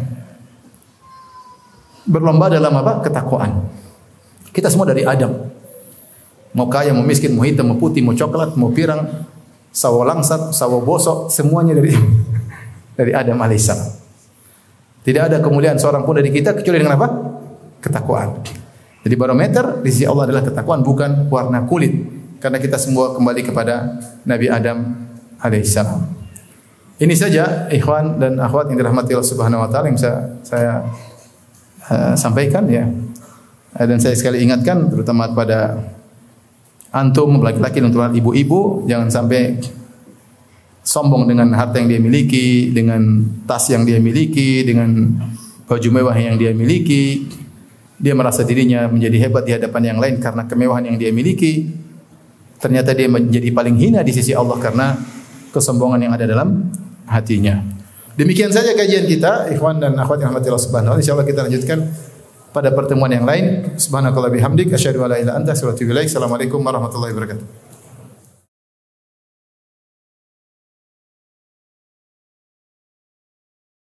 berlomba dalam apa? Ketakwaan. Kita semua dari Adam. Mau kaya, mau miskin, mau hitam, mau putih, mau coklat, mau pirang, sawo langsat, sawo bosok, semuanya dari dari Adam alaihissalam. Tidak ada kemuliaan seorang pun dari kita kecuali dengan apa? Ketakwaan. Jadi barometer di sisi Allah adalah ketakwaan, bukan warna kulit. Karena kita semua kembali kepada Nabi Adam alaihissalam. Ini saja ikhwan dan akhwat yang dirahmati Allah Subhanahu wa taala yang bisa saya uh, sampaikan ya. Dan saya sekali ingatkan terutama kepada antum laki-laki dan terutama ibu-ibu, jangan sampai sombong dengan harta yang dia miliki, dengan tas yang dia miliki, dengan baju mewah yang dia miliki. Dia merasa dirinya menjadi hebat di hadapan yang lain karena kemewahan yang dia miliki. Ternyata dia menjadi paling hina di sisi Allah karena kesombongan yang ada dalam hatinya. Demikian saja kajian kita, ikhwan dan akhwat yang rahmati Allah Subhanahu wa taala. Insyaallah kita lanjutkan pada pertemuan yang lain. Subhanakallah bihamdik asyhadu an la ilaha illa anta astaghfiruka wa atubu ilaik. Assalamualaikum warahmatullahi wabarakatuh.